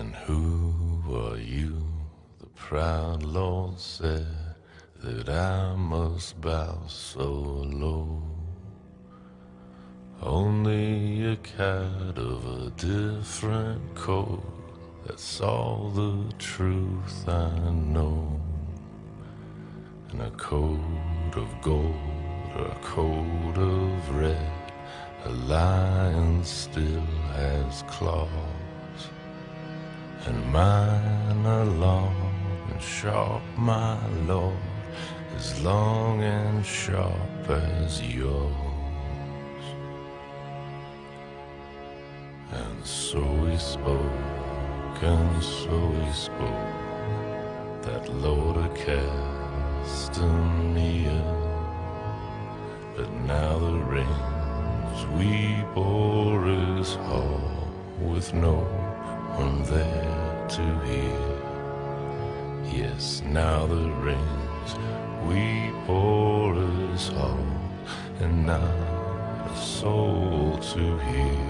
And who are you? The proud Lord said that I must bow so low. Only a cat of a different coat, that's all the truth I know. And a coat of gold or a coat of red, a lion still has claws. And mine are long and sharp, my lord, as long and sharp as yours. And so he spoke, and so he spoke, that Lord of Castamere. But now the rains weep o'er his hall, with no one there to hear. Yes, now the rains weep o'er his hall, and not a soul to hear.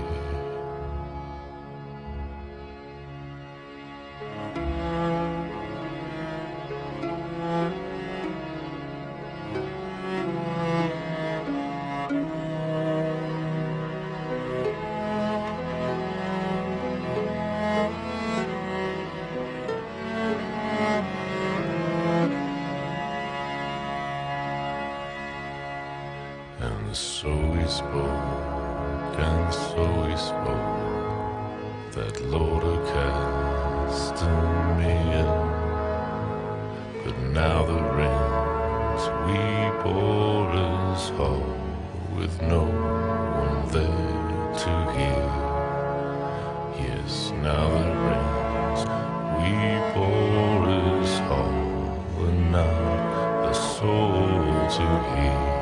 And so he spoke, and so he spoke, that Lord of Castamere. But now the rains weep o'er his hall, with no one there to hear. Yes, now the rains weep o'er his hall, and not a soul to hear.